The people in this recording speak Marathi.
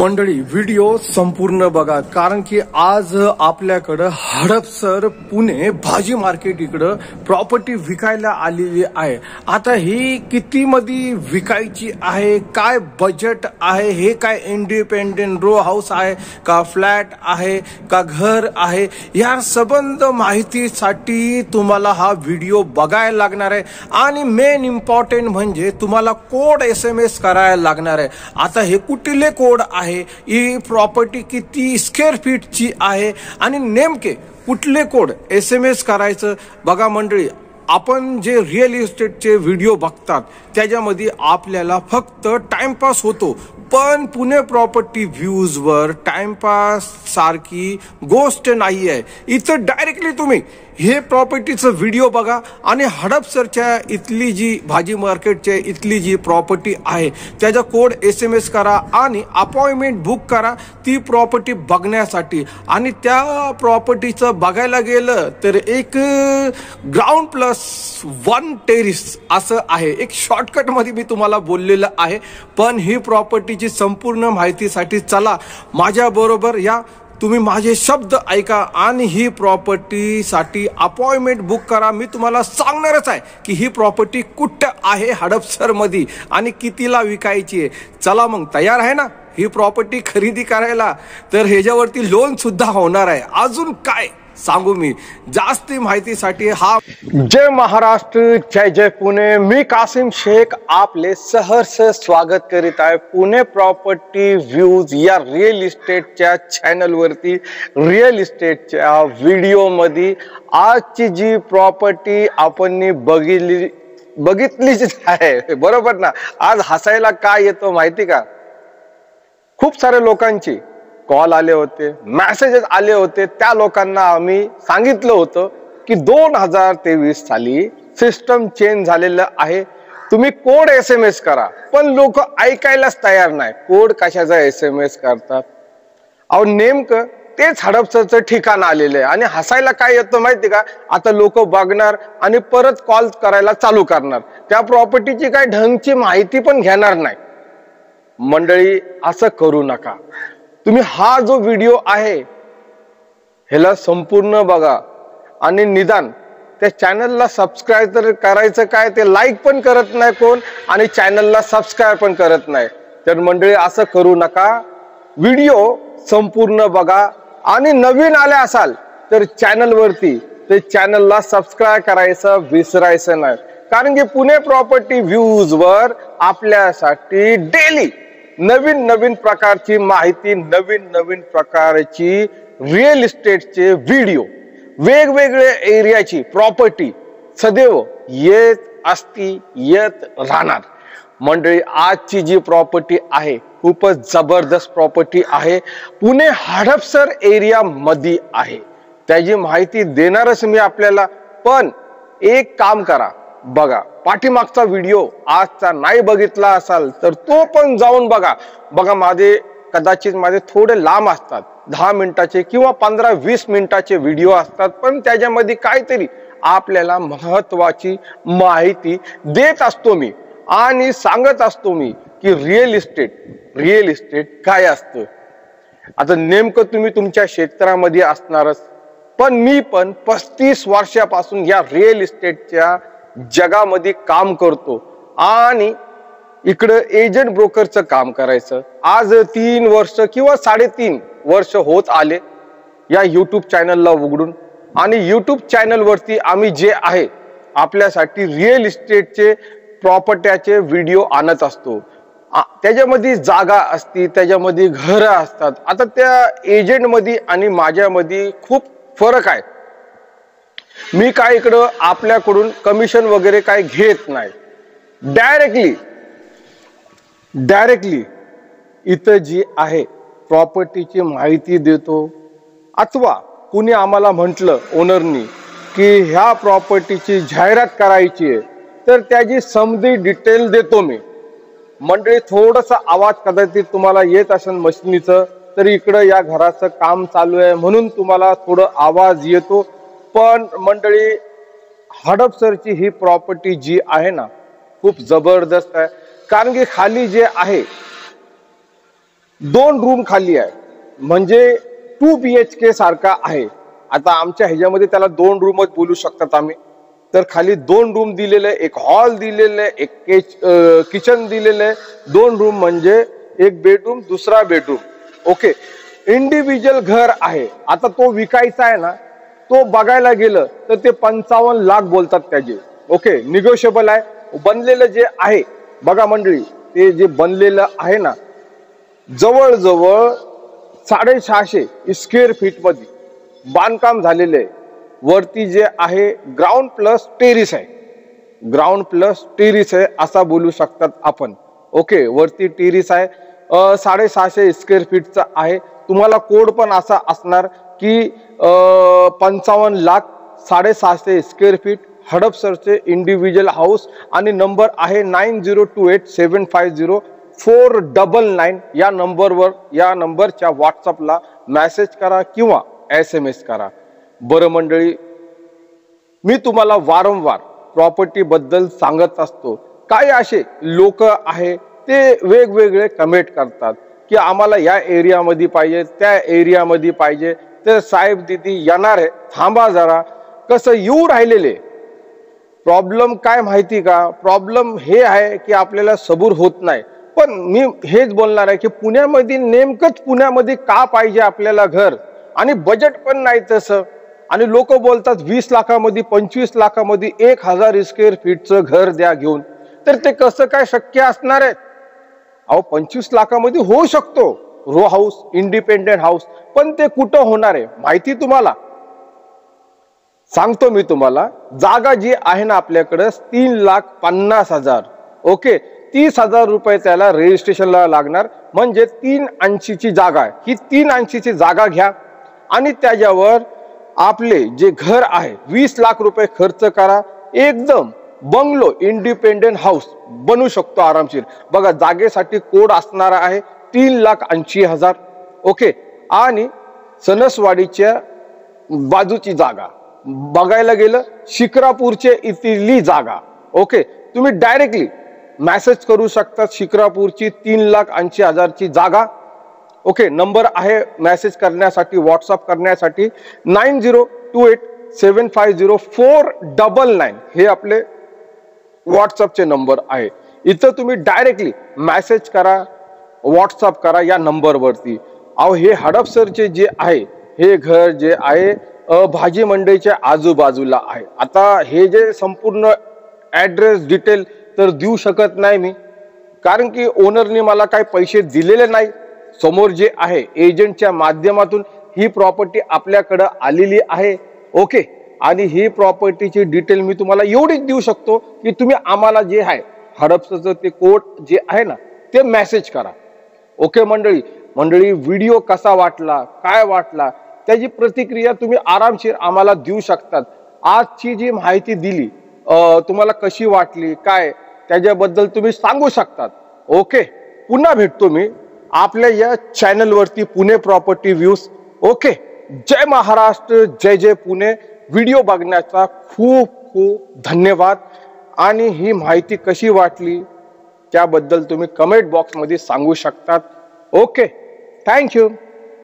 मंडळी व्हिडिओ संपूर्ण बघा, कारण की आज आपल्याकडे हडपसर पुणे भाजी मार्केट इकडं प्रॉपर्टी विकायला आलेली आहे। आता ही किती मध्ये विकायची आहे, काय बजेट आहे, हे काय इंडिपेंडेंट रो हाऊस आहे का फ्लॅट आहे का घर आहे, या संबंध माहितीसाठी तुम्हाला हा व्हिडिओ बघायला लागणार आहे। आणि मेन इम्पॉर्टंट म्हणजे तुम्हाला कोड SMS करायला लागणार आहे। आता हे कुठले कोड आहे, ही प्रॉपर्टी किती स्क्वेअर फीटची आहे आणि नेमके कुठले कोड SMS करायचं बघा मंडळी। आपण जे रिअल इस्टेटचे व्हिडिओ बघतात त्याच्यामध्ये आपल्याला फक्त टाइमपास होतो, पण पुणे प्रॉपर्टी व्ह्यूज वर टाइमपास सारखी गोष्ट नाही आहे। इथं डायरेक्टली तुम्ही हे प्रॉपर्टीचं व्हिडिओ बघा आणि हडपसरच्या इथली जी भाजी मार्केटच्या इथली जी प्रॉपर्टी आहे त्याचा कोड SMS करा आणि अपॉइंटमेंट बुक करा ती प्रॉपर्टी बघण्यासाठी। आणि त्या प्रॉपर्टीचं बघायला गेलं तर एक ग्राउंड +1 टेरिस असं आहे। एक शॉर्टकट मध्ये मी तुम्हाला बोललेलं आहे, पण ही प्रॉपर्टीची संपूर्ण माहितीसाठी चला माझ्या बरोबर या, तुम्ही माझे शब्द ऐका आणि ही प्रॉपर्टीसाठी अपॉइंटमेंट बुक करा। मी तुम्हाला सांगणारच आहे की ही प्रॉपर्टी कुठं आहे हडपसर मध्ये आणि कितीला विकायची आहे। चला मग, तयार आहे ना ही प्रॉपर्टी खरेदी करायला? तर ह्याच्यावरती लोन सुद्धा होणार आहे। अजून काय सांगू मी, जास्ती माहितीसाठी हा जय महाराष्ट्र जय जय पुणे, मी कासिम शेख आपले सहर्ष स्वागत करीत आहे पुणे प्रॉपर्टी व्ह्यूज या रिअल इस्टेटच्या चॅनल वरती। रिअल इस्टेटच्या व्हिडिओ मध्ये आजची जी प्रॉपर्टी आपण बघितलीच आहे, बरोबर ना? आज हसायला काय येतो माहिती का? खूप सारे लोकांची कॉल आले होते, मेसेजेस आले होते। त्या लोकांना आम्ही सांगितलं होतं की 2023 साली सिस्टम चेंज झालेलं आहे, तुम्ही कोड SMS करा, पण लोक ऐकायलाच तयार नाही। कोड कशाचा SMS करतात? अहो नेमकं तेच हडपसरचं ठिकाण आलेलं आहे। आणि हसायला काय येतं माहिती का? आता लोक बघणार आणि परत कॉल करायला चालू करणार, त्या प्रॉपर्टीची काय ढंगची माहिती पण घेणार नाही। मंडळी असं करू नका। तुम्ही हा जो व्हिडिओ आहे ह्याला संपूर्ण बघा आणि निदान त्या चॅनलला सबस्क्राईब तर करायचं काय, ते लाईक पण करत नाही कोण आणि चॅनलला सबस्क्राईब पण करत नाही। तर मंडळी असं करू नका, व्हिडिओ संपूर्ण बघा आणि नवीन आले असाल तर चॅनलवरती ते चॅनलला सबस्क्राईब करायचं विसरायचं नाही। कारण की पुणे प्रॉपर्टी व्ह्यूज वर आपल्यासाठी डेली नवीन नवीन प्रकारची माहिती, नवीन नवीन प्रकारची रिअल इस्टेटचे व्हिडिओ, वेगवेगळे एरियाची प्रॉपर्टी सदैव येत राहणार। मंडळी आजची जी प्रॉपर्टी आहे खूपच जबरदस्त प्रॉपर्टी आहे, पुणे हडपसर एरिया मध्ये आहे। त्याची माहिती देणारच मी आपल्याला, पण एक काम करा, बघा पाठीमागचा व्हिडिओ आजचा नाही बघितला असाल तर तो पण जाऊन बघा। कदाचित माझे थोडे लांब असतात, 10 मिनिटाचे किंवा 15-20 मिनिटाचे व्हिडिओ असतात, पण त्याच्यामध्ये काहीतरी आपल्याला महत्वाची माहिती देत असतो मी आणि सांगत असतो मी की रिअल इस्टेट काय असतं। आता नेमकं तुम्ही तुमच्या क्षेत्रामध्ये असणारच, पण मी पण 35 वर्षापासून या रिअल इस्टेटच्या जगामध्ये काम करतो आणि इकडे एजंट ब्रोकरचं काम करायचं। आज 3 वर्ष किंवा 3.5 वर्ष होत आले या YouTube चॅनलला उघडून, आणि YouTube चॅनल वरती आम्ही जे आहे आपल्यासाठी रिअल इस्टेटचे प्रॉपर्टीचे व्हिडिओ आणत असतो। त्याच्यामध्ये जागा असती, त्याच्यामध्ये घरं असतात। आता त्या एजंट मध्ये आणि माझ्यामध्ये खूप फरक आहे। मी काय इकडं आपल्याकडून कमिशन वगैरे काय घेत नाही, डायरेक्टली इथं जी आहे प्रॉपर्टीची माहिती देतो। अथवा कुणी आम्हाला म्हटलं ओनरनी की ह्या प्रॉपर्टीची जाहिरात करायची आहे तर त्याची समधी डिटेल देतो मी। मंडळी थोडासा आवाज कदाचित तुम्हाला येत असेल मशीनीचं, तर इकडं या घराचं काम चालू आहे म्हणून तुम्हाला थोडं आवाज येतो। पण मंडळी हडपसरची ही प्रॉपर्टी जी आहे ना खूप जबरदस्त आहे, कारण की खाली जे आहे 2 रूम खाली आहे, म्हणजे 2 BHK सारखा आहे. आता आमच्या ह्याच्यामध्ये त्याला 2 रूमच बोलू शकतात आम्ही. तर खाली 2 रूम दिलेले, एक हॉल दिलेले, एक किचन दिलेले. 2 रूम म्हणजे एक बेडरूम, दुसरा बेडरूम. ओके, इंडिव्हिज्युअल घर आहे. आता तो विकायचा आहे ना, तो बघायला गेलं तर ते 55 लाख बोलतात त्याचे. ओके, निगोशिएबल आहे. बनलेलं जे आहे बघा मंडळी, ते जे बनलेलं आहे ना, जवळजवळ 650 स्क्वेअर फीट मध्ये बांधकाम झालेले आहे. वरती जे आहे ग्राउंड प्लस टेरिस आहे, ग्राउंड प्लस टेरिस आहे असा बोलू शकतात आपण. ओके, वरती टेरिस आहे, 650 स्क्वेअर फीटचा आहे. तुम्हाला कोड पण असा असणार की 55 लाख 650 स्क्वेअर फीट हडपसरचे इंडिव्हिज्युअल हाऊस. आणि नंबर आहे 9028750499. या नंबरवर, या नंबरच्या व्हॉट्सअपला मेसेज करा किंवा SMS करा. बरं मंडळी, मी तुम्हाला वारंवार प्रॉपर्टी बद्दल सांगत असतो. काही असे लोक आहे ते वेगवेगळे कमेंट करतात की आम्हाला या एरियामध्ये पाहिजे, त्या एरियामध्ये पाहिजे. तर साहेब दीदी येणार आहे, थांबा जरा. कसं येऊ राहिलेले, प्रॉब्लेम काय माहिती का? प्रॉब्लेम हे आहे की आपल्याला सबूर होत नाही. पण मी हेच बोलणार आहे की पुण्यामध्ये, नेमकंच पुण्यामध्ये का पाहिजे आपल्याला घर, आणि बजेट पण नाही तसं. आणि लोक बोलतात 20 लाखामध्ये, 25 लाखामध्ये 1000 स्क्वेअर फीटचं घर द्या घेऊन. तर ते कसं काय शक्य असणार आहे? अहो, 25 लाखामध्ये होऊ शकतो रो हाऊस, इंडिपेंडेंट हाऊस, पण ते कुठं होणार आहे माहिती तुम्हाला? सांगतो मी तुम्हाला. जागा जी आहे ना आपल्याकडे 3,50,000. ओके, 30,000 रुपये त्याला रजिस्ट्रेशनला लागणार. म्हणजे 380ची जागा आहे. ही 380ची जागा घ्या आणि त्याच्यावर आपले जे घर आहे 20 लाख रुपये खर्च करा. एकदम बंगलो इंडिपेंडेंट हाऊस बनवू शकतो आरामशीर. बघा, जागेसाठी कोड असणार आहे 3,80,000. ओके, आणि सणसवाडीच्या बाजूची जागा बघायला गेलं शिक्रापूरचे इथली जागा. ओके, तुम्ही डायरेक्टली मेसेज करू शकता. शिक्रापूरची 3,80,000ची जागा. ओके, नंबर आहे मेसेज करण्यासाठी, व्हॉट्सअप करण्यासाठी 9028750499. हे आपले व्हॉट्सअपचे नंबर आहे. इथं तुम्ही डायरेक्टली मेसेज करा, व्हॉट्सअप करा या नंबरवरती. अहो, हे हडपसरचे जे आहे हे घर जे आहे भाजी मंडईच्या आजूबाजूला आहे. आता हे जे संपूर्ण ऍड्रेस डिटेल तर देऊ शकत नाही मी, कारण की ओनरने मला काही पैसे दिलेले नाही. समोर जे आहे एजंटच्या माध्यमातून ही प्रॉपर्टी आपल्याकडे आलेली आहे. ओके, आणि ही प्रॉपर्टीची डिटेल मी तुम्हाला एवढीच देऊ शकतो की तुम्ही आम्हाला जे आहे हडपसरचं ते कोड जे आहे ना ते मेसेज करा. ओके मंडळी, व्हिडिओ कसा वाटला, काय वाटला, त्याची प्रतिक्रिया तुम्ही आरामशीर आम्हाला देऊ शकतात. आजची जी माहिती दिली तुम्हाला कशी वाटली, काय, त्याच्याबद्दल तुम्ही सांगू शकतात. ओके, पुन्हा भेटतो मी आपल्या या चॅनलवरती, पुणे प्रॉपर्टी व्ह्यूज. ओके, जय महाराष्ट्र, जय जय पुणे. व्हिडिओ बघण्याचा खूप खूप धन्यवाद. आणि ही माहिती कशी वाटली त्याबद्दल तुम्ही कमेंट बॉक्समध्ये सांगू शकतात. Okay, thank you.